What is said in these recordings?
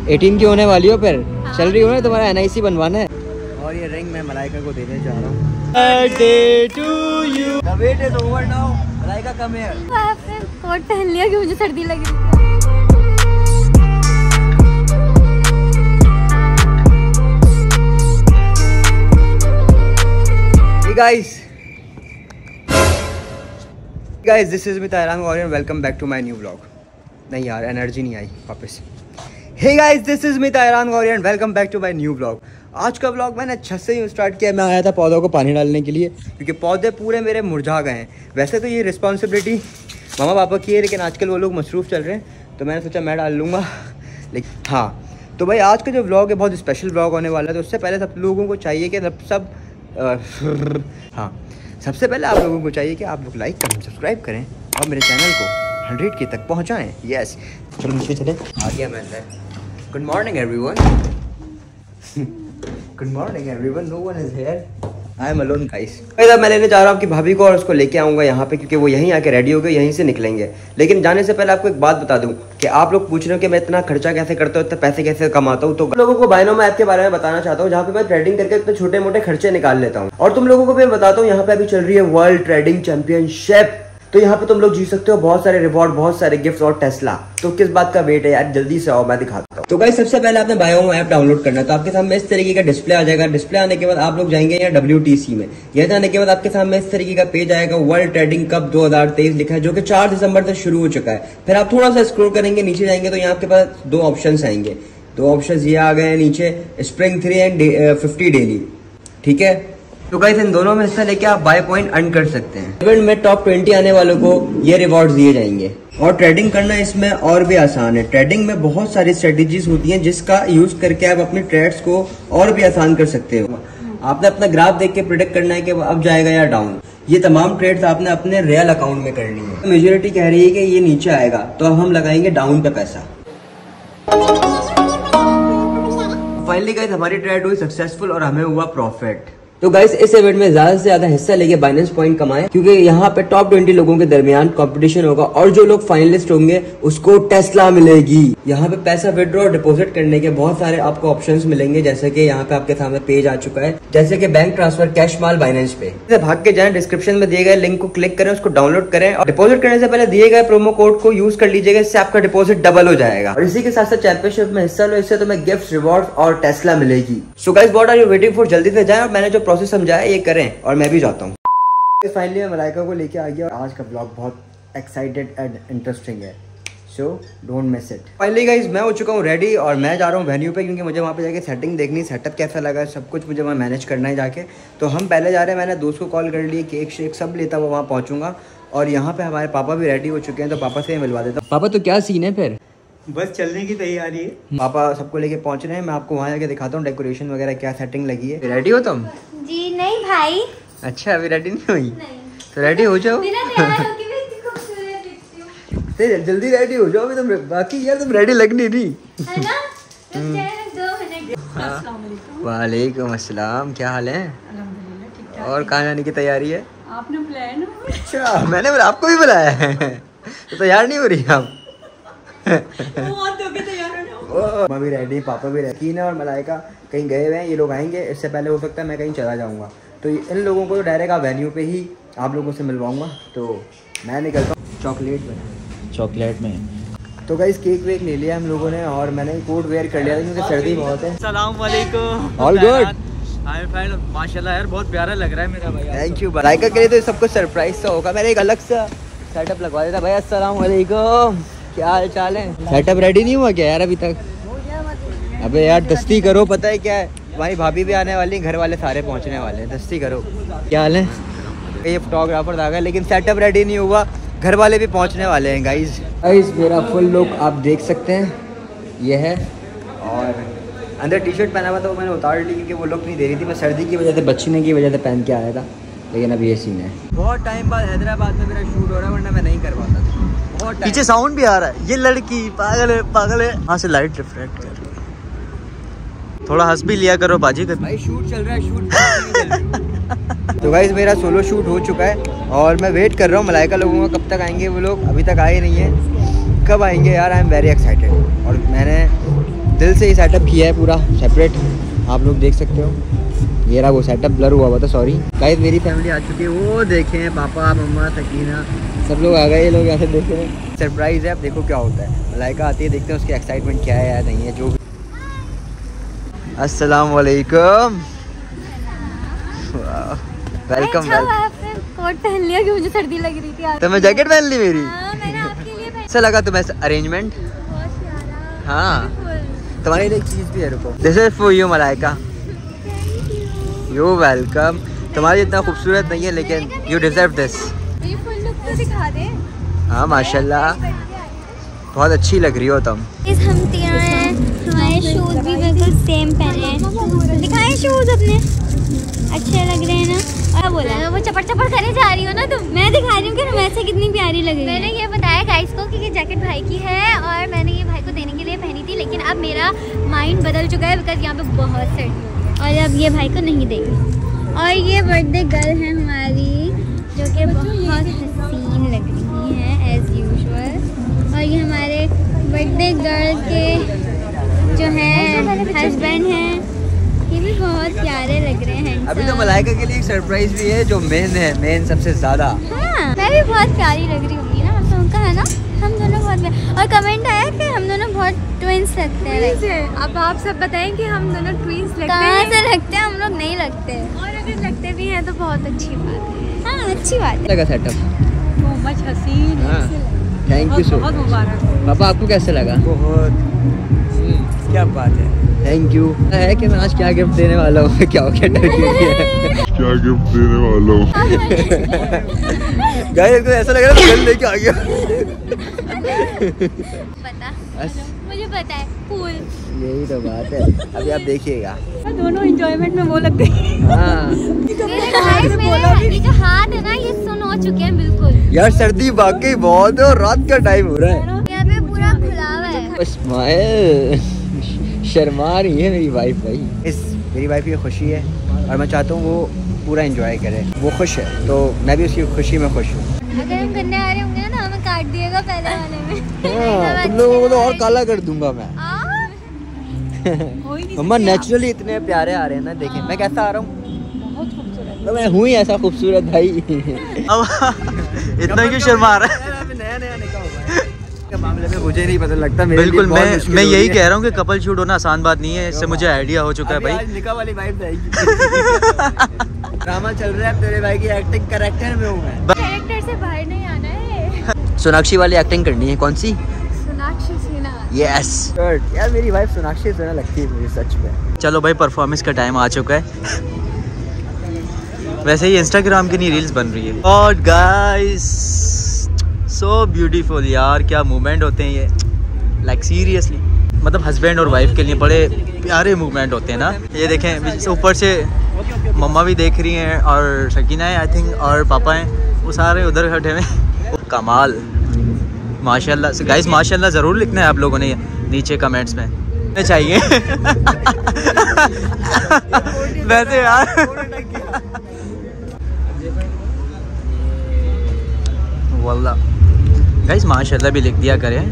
18 की होने वाली हो फिर? हाँ। चल रही हो ना, तुम्हारा NIC बनवाना है। और ये रिंग मैं मलाइका को देने जा रहा हूँ। Birthday to you. The wait is over now. Malaika come here. आपने कोट पहन लिया कि मुझे सर्दी लग रही है। Guys, this is Mita Iran Warrior. Welcome back to my new vlog. नहीं यार, एनर्जी नहीं आई वापस। Hey guys, this is Mita Iran Warrior and welcome back to my new vlog. आज का व्लॉग मैंने छत से ही स्टार्ट किया। मैं आया था पौधों को पानी डालने के लिए क्योंकि पौधे पूरे मेरे मुरझा गए हैं। वैसे तो ये रिस्पॉन्सिबिलिटी मामा पापा की है, लेकिन आजकल वो लोग मसरूफ़ चल रहे हैं तो मैंने सोचा मैं डाल लूँगा। लेकिन हाँ, तो भाई आज का जो व्लॉग है बहुत स्पेशल व्लॉग होने वाला है। तो उससे पहले सब लोगों को चाहिए कि सबसे पहले आप लोगों को चाहिए कि आप लोग लाइक करें, सब्सक्राइब करें और मेरे चैनल को 100 के तक पहुंचाएं। यस, चलो नीचे चले। आ गया मैं अंदर। Good morning everyone. Good morning everyone. No one is here, I am alone guys. मैं लेने जा रहा हूँ आपकी भाभी को और उसको लेके आऊँगा यहाँ पे, क्योंकि वो यहीं आके रेडी हो गए, यहीं से निकलेंगे। लेकिन जाने से पहले आपको एक बात बता दूँ कि आप लोग पूछ रहे हो कि मैं इतना खर्चा कैसे करता हूँ, इतने पैसे कैसे कमाता हूँ। तो लोगों को बायनोम ऐप के बारे में बताना चाहता हूँ, जहाँ पे मैं ट्रेडिंग करके इतने छोटे मोटे खर्चे निकाल लेता हूँ। और तुम लोगों को भी मैं बताता हूँ, यहाँ पे अभी चल रही है वर्ल्ड ट्रेडिंग चैंपियनशिप। तो यहाँ पे तुम लोग जीत सकते हो बहुत सारे रिवॉर्ड, बहुत सारे गिफ्ट्स और टेस्ला। तो किस बात का वेट है यार, जल्दी से आओ, मैं दिखाता हूँ। तो गाइस सबसे पहले आपने बायोम ऐप डाउनलोड करना है। तो आपके सामने इस तरीके का डिस्प्ले आ जाएगा। डिस्प्ले आने के बाद आप लोग जाएंगे यहाँ WTC में। यहाँ जाने के बाद आपके सामने इस तरीके का पेज आएगा। वर्ल्ड ट्रेडिंग कप 2023 लिखा है, जो कि 4 दिसंबर से शुरू हो चुका है। फिर आप थोड़ा सा स्क्रॉल करेंगे, नीचे जाएंगे तो यहाँ आपके पास 2 ऑप्शन आएंगे। 2 ऑप्शन ये आ गए हैं नीचे, स्प्रिंग 3 एंड 50 डेली। ठीक है, तो गाइस इन दोनों में हिस्सा लेके आप बाय पॉइंट अर्न कर सकते हैं। इवेंट में टॉप 20 आने वालों को ये रिवॉर्ड्स दिए जाएंगे। और ट्रेडिंग करना इसमें और भी आसान है। ट्रेडिंग में बहुत सारी स्ट्रेटेजीज होती हैं जिसका यूज करके आप अपने ट्रेड्स को और भी आसान कर सकते हो। आपने अपना ग्राफ देख के प्रेडिक्ट करना है कि अब जाएगा या डाउन। ये तमाम ट्रेड्स आपने अपने रियल अकाउंट में करनी है। मेजोरिटी कह रही है कि ये नीचे आएगा, तो अब हम लगाएंगे डाउन पे पैसा। फाइनली गाइस हमारी ट्रेड हुई सक्सेसफुल और हमें हुआ प्रॉफिट। तो गाइस इस इवेंट में ज्यादा से ज्यादा हिस्सा लेके बाइनेंस पॉइंट कमाएं, क्योंकि यहाँ पे टॉप 20 लोगों के दरमियान कंपटीशन होगा और जो लोग फाइनलिस्ट होंगे उसको टेस्ला मिलेगी। यहाँ पे पैसा विड्रॉ और डिपॉजिट करने के बहुत सारे आपको ऑप्शंस मिलेंगे, जैसे कि यहाँ पे आपके सामने पेज आ चुका है, जैसे कि बैंक ट्रांसफर, कैश माल, बाइनेंस पे। भाग के जाएं, डिस्क्रिप्शन में दिए गए लिंक को क्लिक करें, उसको डाउनलोड करें और डिपॉजिट करने से पहले दिए गए प्रोमो कोड को यूज कर लीजिएगा। इससे आपका डिपॉजिट डबल हो जाएगा। और इसी के साथ साथ चैंपियनशिप में हिस्सा लो, इससे तुम्हें गिफ्ट, रिवॉर्ड और टेस्ला मिलेगी। So guys what are you waiting for, जल्दी से जाएं और मैंने जो प्रोसेस समझाया ये करें और मैं भी जाता हूँ। फाइनली मैं मलाइका को लेके आ गया और आज का ब्लॉग बहुत एक्साइटेड एंड इंटरेस्टिंग है, so don't miss it. Finally guys मैं हो चुका हूँ रेडी और मैं जा रहा हूँ वेन्यू पे, क्योंकि मुझे वहाँ पे जाके सेटिंग देखनी, सेटअप कैसा लगा, सब कुछ मुझे वहाँ मैनेज करना है जाके। तो हम पहले जा रहे हैं, मैंने दोस्त को कॉल कर लिए, केक शेक सब लेता हुआ वहाँ पहुँचूंगा। और यहाँ पे हमारे पापा भी रेडी हो चुके हैं, तो पापा से मिलवा देता हूँ। पापा तो क्या सीन है फिर? बस चलने की तैयारी है। पापा सबको लेके पहुँच रहे हैं, मैं आपको वहाँ जाके दिखाता हूँ डेकोरेशन वगैरह क्या सेटिंग लगी है। रेडी हो तुम? जी नहीं भाई। अच्छा अभी रेडी नहीं हुई? तो रेडी हो जाओ। जल्दी रेडी हो जाओ अभी तुम। बाकी यार तुम रेडी लगनी नहीं है ना? 2 मिनट। वालेकुम अस्सलाम, क्या हाल है? और कहाँ जाने की तैयारी है? आपने बुलाया ना। अच्छा मैंने आपको भी बुलाया है तो तैयार नहीं हो रही आप? मम्मी रेडी, पापा भी रेडी। कीना और मलाइका कहीं गए हुए हैं, ये लोग आएंगे। इससे पहले हो सकता है मैं कहीं चला जाऊंगा, तो इन लोगों को डायरेक्ट आप वेन्यू पे ही आप लोगों से मिलवाऊंगा। तो मैं निकलता हूँ चॉकलेट में। तो गाइस केक वेक ले लिया हम लोगों ने और मैंने कोट वेयर कर लिया था क्योंकि सर्दी बहुत है। अस्सलाम वालेकुम। All good? माशाल्लाह यार बहुत प्यारा लग रहा है मेरा भाई। Thank you. मलाइका के लिए तो सबको सरप्राइज सा होगा, मैंने एक अलग सा सेटअप लगवा देता। भाई अस्सलाम वालेकुम, क्या हाल चाल है? सेटअप रेडी नहीं हुआ क्या यार अभी तक? अबे यार दस्ती करो, पता है क्या है, हमारी भाभी भी आने वाली, घर वाले सारे पहुंचने वाले हैं, दस्ती करो। क्या हाल है? ये फोटोग्राफर आ गया लेकिन सेटअप रेडी नहीं हुआ, घर वाले भी पहुंचने वाले हैं। गाइस मेरा फुल लुक आप देख सकते हैं, ये है। और अंदर टी शर्ट पहना हुआ था वो मैंने उतार ली क्योंकि वो लुक नहीं दे रही थी। मैं सर्दी की वजह से, बचने की वजह से पहन के आया था, लेकिन अब ये सीन है। बहुत टाइम बाद हैदराबाद में मेरा शूट हो रहा है, वरना मैं नहीं करवाता था। बहुत पीछे साउंड भी आ रहा है, ये लड़की पागल है। वहाँ से लाइट रिफ्लेक्ट कर रही है, थोड़ा हंस भी लिया करो बाजी। भाई शूट चल रहा है, शूट तो गाइस मेरा सोलो शूट हो चुका है और मैं वेट कर रहा हूँ मलाइका लोगों का, कब तक आएंगे वो लोग। अभी तक आए नहीं है, कब आएंगे यार? I am very excited. और मैंने दिल से ही सेटअप किया है पूरा सेपरेट, आप लोग देख सकते हो। ये रहा वो सेटअप, ब्लर हुआ था सॉरी। गाइस मेरी फैमिली आ चुकी है, वो देखें पापा मम्मा सकीना सब लोग आ गए। ये लोग ऐसे देख रहे हैं, सरप्राइज़ है। अब देखो क्या होता है। मलाइका आती है, देखते हैं उसकी एक्साइटमेंट क्या है या नहीं है। जो भी अस्सलाम वालेकुम, वेलकम। आपने कोट पहन लिया कि मुझे सर्दी लग रही थी। तो मैं जैकेट पहन ली मेरी। मैंने आपके लिए अच्छा लगा तुम्हें अरेंजमेंट? हाँ तुम्हारे लिए एक चीज़ भी है, रुको। This is for you Malaika, you welcome. तुम्हारी इतना खूबसूरत नहीं है लेकिन यू डिजर्व दिस। ये फुल लुक तो दिखा दे। हाँ माशाल्लाह बहुत अच्छी लग रही हो तुम। हम तीनों हैं, हमारे शूज भी बिल्कुल सेम पहने हैं। दिखाएं शूज अपने, अच्छे लग रहे हैं ना। और बोला वो चपड़ चपड़ करे जा रही हो ना तुम। मैं दिखा रही हूँ कि वैसे कितनी प्यारी लग रही है। मैंने ये बताया गाइस को कि ये जैकेट भाई की है और मैंने ये भाई को देने के लिए पहनी थी, लेकिन अब मेरा माइंड बदल चुका है बिकॉज यहाँ पे बहुत सर्दी हो गई और अब ये भाई को नहीं देगी। और ये बर्थडे गर्ल है हमारी जो कि बहुत हसीन लग रही है एज यूजुअल। और ये हमारे बर्थडे गर्ल के जो है हस्बैंड हैं, ये भी बहुत प्यारे लग रहे हैं। अभी तो मलाइका के लिए एक सरप्राइज भी है जो मेन है, मेन सबसे ज्यादा। हाँ मैं भी बहुत प्यारी लग रही होंगी ना आप लोगों का, है ना? हम दोनों बहुत और कमेंट आया कि हम दोनों बहुत ट्विंस लगते हैं। अब आप सब बताएं कि हम दोनों ट्विंस लगते कहाँ हैं। से लगते हैं? हम लोग नहीं लगते। और अगर लगते भी हैं तो बहुत अच्छी बात है। हाँ अच्छी बात है। लगा सेटअप? तो मच हसीन। हाँ थैंक यू सो बहुत मच। मुबारक हो। पापा आपको कैसे लगा? बहुत क्या बात है। Thank you. है कि मैं आज क्या गिफ्ट देने वाला हूँ? क्या हो क्या क्या गिफ्ट देने वाला हूँ? गाइस ऐसा लग रहा है लेके आ गया। पता बस मुझे पता है, फूल। यही तो बात है। अभी आप देखिएगा। दोनों एंजॉयमेंट में वो लग गई। हाँ मेरे जो हाथ है ना ये सुन हो चुके हैं बिल्कुल। यार सर्दी वाकई बहुत है और रात का टाइम हो रहा है। यहाँ पे पूरा खुला हुआ है। स्माइल, शर्मा रही है मेरी वाइफ भाई। मेरी वाइफ की खुशी है और मैं चाहता हूँ वो पूरा एंजॉय करे। वो खुश है तो मैं भी उसकी खुशी में खुश हूँ। अगर हम करने आ रहे होंगे ना तो हमें काट दिएगा पहले वाले में। हाँ, तुम लोगों को तो और काला कर दूंगा मैं। मम्मा नेचुरली इतने प्यारे आ रहे हैं ना, देखें मैं कैसा आ रहा हूँ। तो मैं हूँ ही ऐसा खूबसूरत भाई। अब इतना क्यों शर्मा रहा है? नया नया निकाह हुआ है के मामले में मुझे नहीं पता लगता। मेरे बिल्कुल लिए बहुत मुश्किल मैं हो यही रही है। कह रहा हूँ कि कपल शूट होना आसान बात नहीं है, इससे मुझे आइडिया हो चुका है अभी भाई। आज निकाह वाली वाइब आएगी। ड्रामा चल रहा है, तेरे भाई की एक्टिंग कैरेक्टर में हूँ मैं। कैरेक्टर से बाहर नहीं आना है। सोनाक्षी वाली एक्टिंग करनी है। कौन सी? सोनाक्षी सिन्हा। यस यार मेरी वाइफ सोनाक्षी सिन्हा लगती है मुझे सच में। चलो भाई परफॉर्मेंस का टाइम आ चुका है। वैसे ही इंस्टाग्राम की नहीं रील्स बन रही है। और गाइस सो ब्यूटीफुल यार, क्या मूवमेंट होते हैं ये, लाइक सीरियसली। मतलब हस्बैंड और वाइफ के लिए बड़े प्यारे मूवमेंट होते हैं ना। ये देखें ऊपर से मम्मा भी देख रही हैं और शकीना है आई थिंक और पापा हैं, वो सारे उधर खड़े हुए। कमाल माशाल्लाह। गाइस माशाल्लाह ज़रूर लिखना है आप लोगों ने नीचे कमेंट्स में चाहिए। वैसे यार वल्लाह गाइस माशाल्लाह भी लिख दिया करें।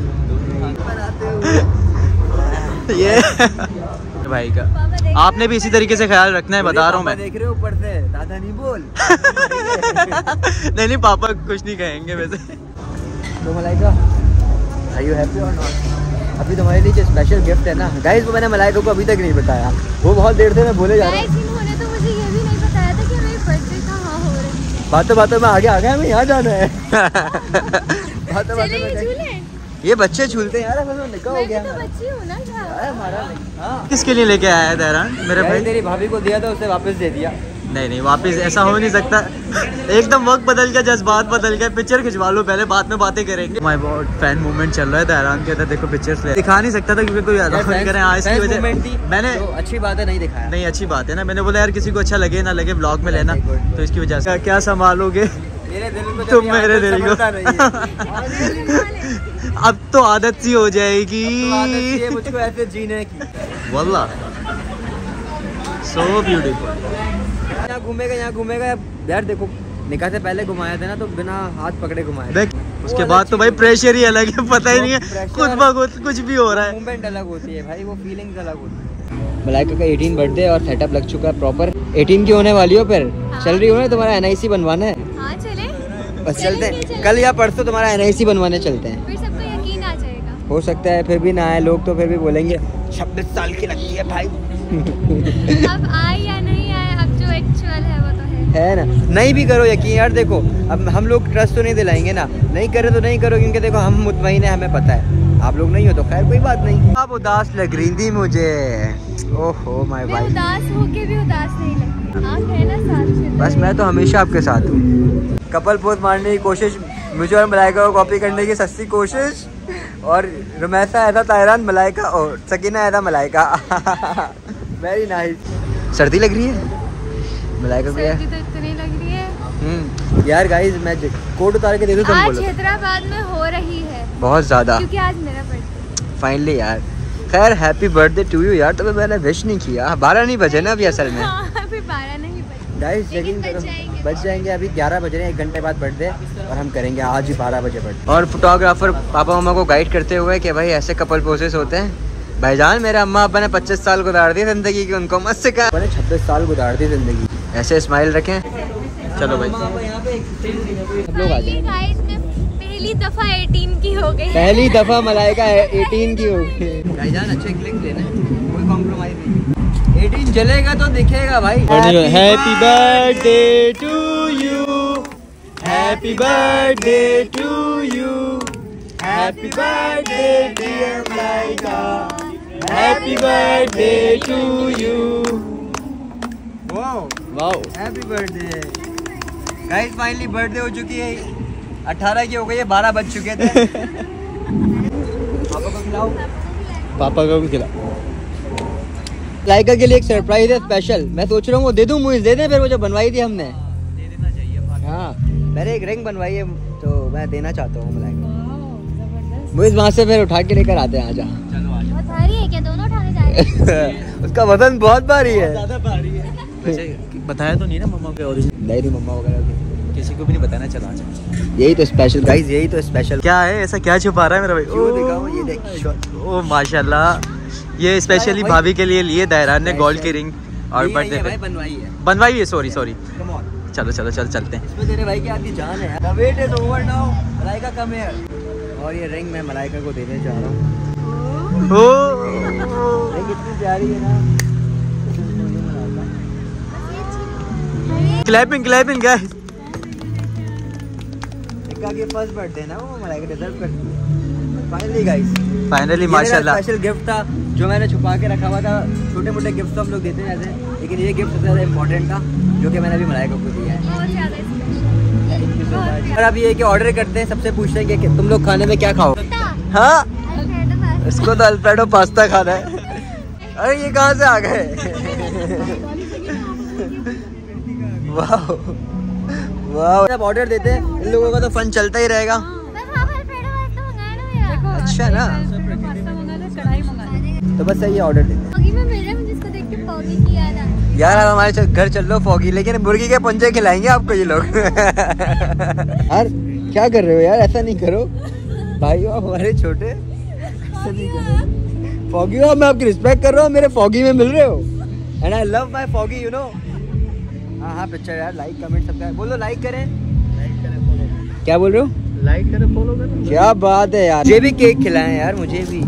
ये भाई का आपने भी इसी तरीके से ख्याल रखना है, बता रहा हूँ मैं। देख रहे हो ऊपर से, दादा नहीं बोल। नहीं पापा कुछ नहीं कहेंगे वैसे। तो मलाइका आर यू हैप्पी और नॉट? अभी तुम्हारे लिए जो स्पेशल गिफ्ट है ना गाइस, वो मैंने मलाइका को अभी तक नहीं बताया। वो बहुत देर से मैं बोले जा रहा हूँ। इन्होंने तो मुझे ये भी नहीं बताया था कि मेरी बर्थडे कहाँ हो रही है। बातों बातों में आगे आ गया, हमें यहाँ जाना है। बातों बातों में ये बच्चे झूलते हैं यार। निकाह हो गया बच्ची हूँ ना घर। हमारा। हाँ किसके लिए लेके आया है दहरान मेरे भाई? तेरी भाभी को दिया था, उसे वापस दे दिया। नहीं नहीं वापस ऐसा हो नहीं सकता। एकदम वक्त बदल गया, जज्बात बदल गए। पिक्चर खिंचवा लो पहले, बाद में बातें करेंगे। माय गॉड फैन मूवमेंट चल रहा है दहरान के अंदर। देखो पिक्चर्स दिखा नहीं सकता था क्योंकि कोई अलाउ नहीं करे। हाँ इसकी वजह मैंने अच्छी बात है नहीं दिखाया। नहीं अच्छी बात है ना, मैंने बोला यार किसी को अच्छा लगे ना लगे ब्लॉग में लेना, तो इसकी वजह से क्या संभालोगे तुम मेरे दिल को। अब तो आदत सी हो जाएगी मुझको ऐसे जीने की। वल्लाह सो ब्यूटीफुल। यहाँ घूमेगा यार। देखो निकाह से पहले घुमाया था ना तो बिना हाथ पकड़े घुमाया। देख उसके बाद तो भाई प्रेशर ही अलग है, पता ही नहीं है खुद ब खुद कुछ भी हो रहा है। मूवमेंट अलग होती है भाई, वो फीलिंग्स अलग होती है। मलाइका का 18 बर्थडे और सेटअप लग चुका है प्रॉपर। 18 की होने वाली हो, फिर चल रही हो ना, तुम्हारा NIC बनवाना है। हाँ चले, बस चलते हैं, कल या परसों तुम्हारा NIC बनवाने चलते हैं। फिर सबको यकीन आ जाएगा। हो सकता है फिर भी ना आए लोग, तो फिर भी बोलेंगे 26 साल की लगती है भाई। अब आए या नहीं आए, अब जो एक्चुअल है वो तो है ना। नहीं भी करो यकीन यार, देखो अब हम लोग ट्रस्ट तो नहीं दिलाएंगे ना, नहीं करे तो नहीं करो, क्योंकि देखो हम मुतमईन है, हमें पता है। आप लोग नहीं हो तो खैर कोई बात नहीं। आप उदास लग रही थी मुझे, ओहो माय मैं भाई। उदास होके भी उदास नहीं लगती, आप है ना साथ में। बस मैं तो हमेशा आपके साथ हूँ। कपल पोज मारने की कोशिश, मुझे और मलाइका को कॉपी करने की सस्ती कोशिश, और रुमैसा ऐसा तायरान मलाइका और सकीना ऐसा मलाइका। Very nice. सर्दी लग रही है मलाइका को यार? सर्दी तो इतनी लग रही है यार गाइस, मैं कोट उतार के दे दूं, तुम आज बोलो। हैदराबाद में हो रही है बहुत ज्यादा, क्योंकि आज मेरा बर्थडे। फाइनली यार। खैर हैप्पी बर्थडे टू यू यार, तुम्हें मैंने विश नहीं किया। 12 नहीं बजे ना अभी असल में। हाँ, अभी 12 नहीं बजे। गाइस यकीन करो बच जाएंगे, अभी 11 बज रहे हैं, 1 घंटे बाद बर्थडे, और हम करेंगे आज ही 12 बजे बर्थडे। और फोटोग्राफर पापा मम्मा को गाइड करते हुए कि भाई ऐसे कपल पोसेस होते हैं। भाईजान मेरे अम्मा अब्बा ने 25 साल गुजार दी जिंदगी की, उनको मत सिखा। मैंने 26 साल गुजार दी जिंदगी। ऐसे स्माइल रखें। चलो भाई सब लोग आ जाए। गाइस में पहली दफा 18 की हो गई। पहली दफा मलाइका 18 की हो गई। भाईजान अच्छे क्लिक लेना, कोई कॉम्प्रोमाइज नहीं। 18 जलेगा तो दिखेगा भाई। Happy birthday to you, happy birthday to you, happy birthday dear Malaika, happy birthday to you. Wow happy birthday guys, finally birthday हो चुकी है। 18 की हो गई है, 12 बज चुके थे। पापा को खिलाओ, पापा को भी खिला। लाइका के लिए एक सरप्राइज है स्पेशल। मैं सोच रहा हूँ वो दे दूँ, मुझे दे दे फिर, वो जो बनवाई थी हमने। दे देना चाहिए। हाँ मैंने एक रिंग बनवाई है, तो मैं देना चाहता हूँ मलाइका। मुझे वहाँ से फिर उठा के लेकर आते हैं। आजा। चलो आ बहुत भारी है क्या, दोनों उठाने जा रहे हैं? उसका वजन बहुत भारी है। ज्यादा भारी है। वैसे बताया तो नहीं ना मम्मा के ओरिजिनल? नहीं मम्मा वगैरह किसी को भी नहीं बताना। चला अच्छा, यही तो स्पेशल गाइस, यही तो स्पेशल। क्या है ऐसा, क्या छुपा रहा है मेरा भाई? क्यों दिखाऊं, ये देख। ओ माशाल्लाह, ये स्पेशली भाभी के लिए लिए दायरान ने गोल्ड की रिंग और बर्थडे पे बनवाई है। सॉरी चलो चलते हैं। इसमें तेरे भाई की आती जान है। The wait is over now. Malaika come here। और ये रिंग मैं मलाइका को देने जा रहा हूँ। रिंग इतनी प्यारी है ना। Clapping guys. निक्का की फर्स्ट बर्थडे ना, वो मलाइका डिजर्व करती है। फाइनली गाइस, फाइनली माशाल्लाह। स्पेशल गिफ्ट था जो मैंने छुपा के रखा हुआ था। छोटे मोटे गिफ्ट तो हम लोग देते हैं ऐसे, लेकिन ये गिफ्ट सबसे ज़्यादा इम्पोर्टेंट था, जो कि मैंने अभी मलाइका को दिया है। बहुत ज्यादा और अब ये कि ऑर्डर करते हैं, सबसे पूछते हैं कि तुम लोग खाने में क्या खाओ। हाँ इसको तो अल्फ्रेडो पास्ता खाना है। अरे ये कहाँ से आ गए? वाह वाह। जब ऑर्डर देते हैं इन लोगों का तो फन चलता ही रहेगा। अच्छा ना, तो बस सही है, ऑर्डर देते हैं। यार अब हमारे घर चल लो फॉगी, लेकिन मुर्गी के पंजे खिलाएंगे आपको ये लोग। यार क्या कर रहे हो यार, ऐसा नहीं करो भाई, आप हमारे छोटे, ऐसा नहीं करो। फॉगी हो, मैं आपकी रिस्पेक्ट कर रहा हूँ, मेरे फॉगी में मिल रहे हो, and I love my foggy, you know. हाँ पिक्चर यार, लाइक कमेंट सब्सक्राइब बोलो, लाइक करें फॉलो। क्या बोल रहे हो? लाइक करें, फॉलो करें। क्या बात है यार, मुझे भी केक खिलाएं यार, मुझे भी।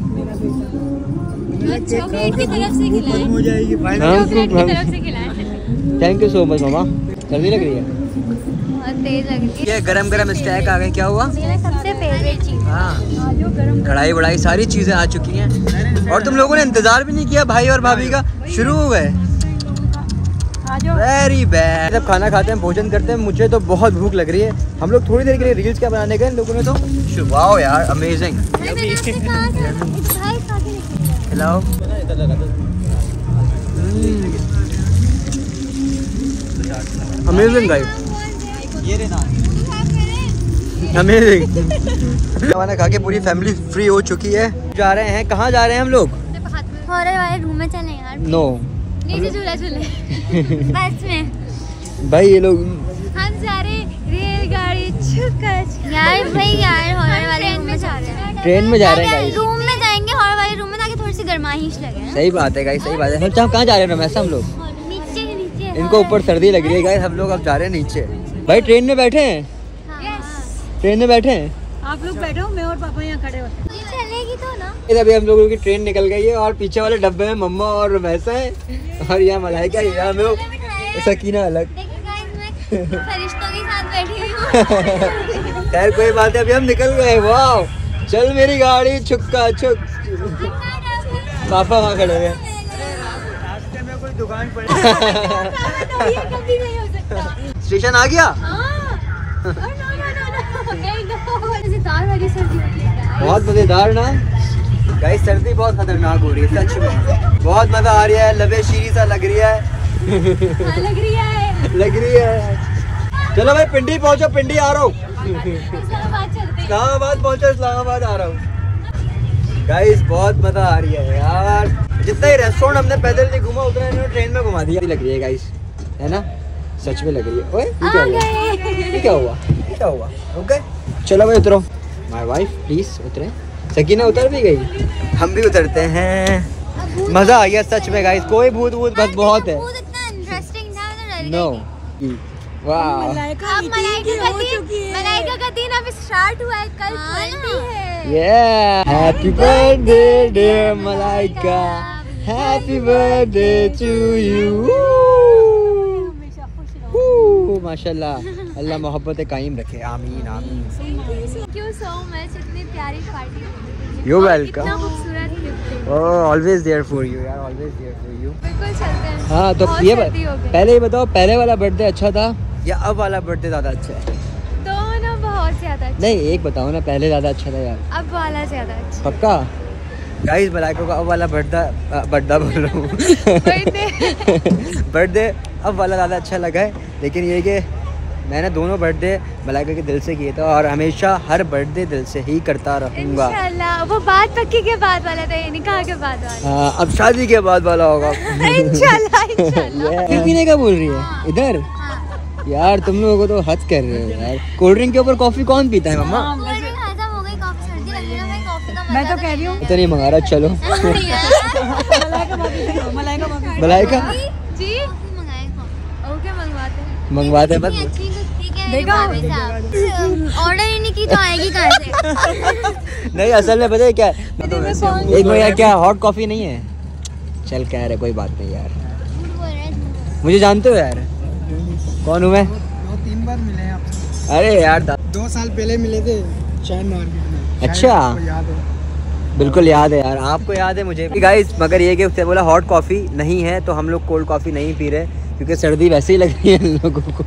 चॉकलेट की तरफ से खिलाएं। हो जाएगी चॉकलेट की तरफ से खिलाएं। थैंक यू सो मच मामा। सर्दी लग रही है, बहुत तेज लग रही है। ये गरम गरम स्टैक आ गए, क्या हुआ? मेरा सबसे फेवरेट चीज। हाँ कढ़ाई वढ़ाई सारी चीजें आ चुकी हैं, और तुम लोगों ने इंतजार भी नहीं किया भाई और भाभी का, शुरू हो गए। Very bad. जब खाना खाते हैं, भोजन करते हैं, मुझे तो बहुत भूख लग रही है। हम लोग थोड़ी देर के लिए रील्स क्या बनाने गए, इन लोगों ने तो वाओ यार अमेजिंग। खिलाओ। Amazing guys, amazing. खाना खा के पूरी फैमिली फ्री हो चुकी है। जा रहे हैं, कहाँ जा रहे हैं हम लोग? हॉरर वाले रूम में चले यार। नो नीचे झूला झूले बस में। भाई ये लोग हम जा रहे रेलगाड़ी यार भाई यार हॉरर वाले रूम में जा रहे हैं। ट्रेन में जा रहे हैं गाइस। रूम में जाएंगे हॉरर वाले रूम में ताकि थोड़ी सी गर्माइश लगे। सही बात है गाइस, सही बात है। हम कहाँ जा रहे हैं रमेश हम लोग? नीचे इनको ऊपर सर्दी लग रही है गाइस, हम लोग अब जा रहे हैं नीचे। भाई ट्रेन में बैठे हैं? ट्रेन में बैठे हैं? आप लोग बैठो, मैं और पापा यहाँ खड़े होते हैं। चलेगी तो ना। अभी हम लोगों की ट्रेन निकल गई है और पीछे वाले डब्बे में मम्मा और रमेश है और यहाँ मलाइका, यहाँ में सकीना अलग। फरिश्तों के साथ बैठी हूँ। खैर कोई बात है, अभी हम निकल गए। वाह, चल मेरी गाड़ी छुक्का छुक। पापा वहाँ खड़े हुए। रास्ते में कोई दुकान पड़ी। कभी नहीं हो सकता। स्टेशन आ गया। मजेदार वाली सर्दी होती है। बहुत मजेदार ना गाइस, सर्दी बहुत खतरनाक हो रही है सच में। बहुत मजा आ रहा है, लबे शीरी सा लग रही है। लग रही है। लग रही है। चलो भाई पिंडी पहुंचो, पिंडी आ रहा हूँ। इस्लामाबाद पहुंचो, इस्लामाबाद आ रहा हूँ। गाइस बहुत मजा आ रही है यार। जितना ही रेस्टोरेंट हमने पैदल नहीं घूमा उतना इन्होंने ट्रेन में घुमा दिया। लग रही है गाइस, है ना? सच में लग रही है। ओए ये क्या हुआ? ये क्या हुआ? ये क्या हुआ? ओके चलो भाई उतरो। माय वाइफ प्लीज उतरे। सकीना उतर भी गई, हम भी उतरते हैं। मजा आ गया सच में गाइस। कोई भूत भूत बस बहुत है। नो वाह, मलाइका का दिन अब स्टार्ट हुआ है, कल 20 है। yeah happy birthday dear Malaika, happy birthday to you। माशाल्लाह, अल्लाह मोहब्बत कायम रखे, आमीन आमीन। थैंक यू सो मच, इतनी प्यारी पार्टी। You welcome. इतना खूबसूरत गिफ्ट। Oh always there for you यार, ऑलवेज देयर फॉर यू। बिल्कुल चलते हैं। हाँ तो बहुत ये सर्दी हो गई। पहले ही बताओ, पहले वाला बर्थडे अच्छा था या अब वाला बर्थडे ज्यादा अच्छा है? दोनों बहुत ज्यादा अच्छा। नहीं एक बताओ ना, पहले ज्यादा अच्छा था यार? अब वाला ज्यादा अच्छा। पक्का? गाइस मलाइका को अब वाला बर्थडे बोल रहा हूँ बर्थडे अब वाला ज़्यादा अच्छा लगा है। लेकिन ये कि मैंने दोनों बर्थडे मलाइका के दिल से किए थे और हमेशा हर बर्थडे दिल से ही करता रहूँगा। इंशाल्लाह। वो बात पक्की के बाद वाला था, ये निकाह के बाद वाला। हाँ अब शादी के बाद वाला होगा। इंशाल्लाह इंशाल्लाह। फिर पीने का बोल रही है इधर? यार तुम लोगों को तो हद कर रहे हो यार। कोल्ड ड्रिंक के ऊपर कॉफी कौन पीता है मम्मा? मैं तो कह रही हूँ तो नहीं मंगा रहा। चलो मलाइका जी मंगवाते बस। ऑर्डर ही नहीं की तो आएगी कहाँ से? नहीं असल में पता है क्या है, एक मिनट यार, क्या हॉट कॉफी नहीं है? चल कह रहे कोई बात नहीं यार। मुझे जानते हो यार? कौन हूँ मैं? 2-3 बार मिले हैं आपसे। अरे यार 2 साल पहले मिले थे चैन मार्केट में। अच्छा याद है? बिल्कुल याद है यार, आपको याद है मुझे गाइस। मगर ये कि उसने बोला हॉट कॉफ़ी नहीं है तो हम लोग कोल्ड कॉफ़ी नहीं पी रहे क्योंकि सर्दी वैसे ही लग रही है लोगों को।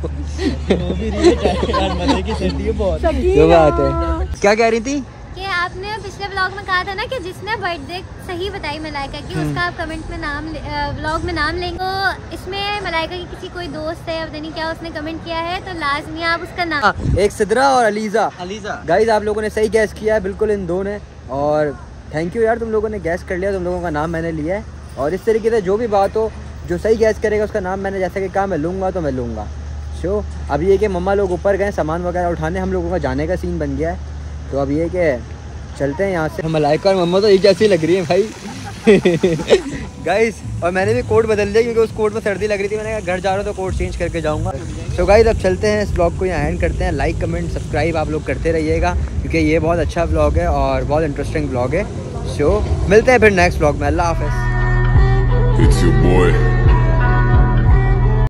जो बात है। क्या कह रही थी? कि आपने पिछले ब्लॉग में कहा था ना कि जिसने बर्थडे सही बताई मलाइका की उसका आप कमेंट में नाम ब्लॉग में नाम लेंगे। तो इसमें मलाइका की किसी कोई दोस्त है पता नहीं क्या उसने कमेंट किया है, तो लाजमी आप उसका नाम। एक सिद्रा और अलीजा। गाइस आप लोगों ने सही गैस किया है, बिल्कुल इन दो ने। और थैंक यू यार, तुम लोगों ने गैस कर लिया, तुम लोगों का नाम मैंने लिया है। और इस तरीके से जो भी बात हो, जो सही गैस करेगा उसका नाम मैंने जैसा कि कहा मैं लूँगा तो मैं लूँगा। सो अब ये कि मम्मा लोग ऊपर गए सामान वगैरह उठाने, हम लोगों का जाने का सीन बन गया है। तो अब ये कि चलते हैं यहाँ से। मलाइका और मम्मा तो एक जैसी लग रही है भाई। गाइस और मैंने भी कोट बदल दिया क्योंकि उस कोट में सर्दी लग रही थी। मैंने कहा घर जा रहा हूँ तो कोट चेंज करके जाऊँगा। तो गाइस अब चलते हैं, इस ब्लॉग को यहाँ एंड करते हैं। लाइक कमेंट सब्सक्राइब आप लोग करते रहिएगा क्योंकि ये बहुत अच्छा ब्लॉग है और बहुत इंटरेस्टिंग ब्लॉग है। सो मिलते हैं फिर नेक्स्ट ब्लॉग में। अल्लाह हाफ़िज़।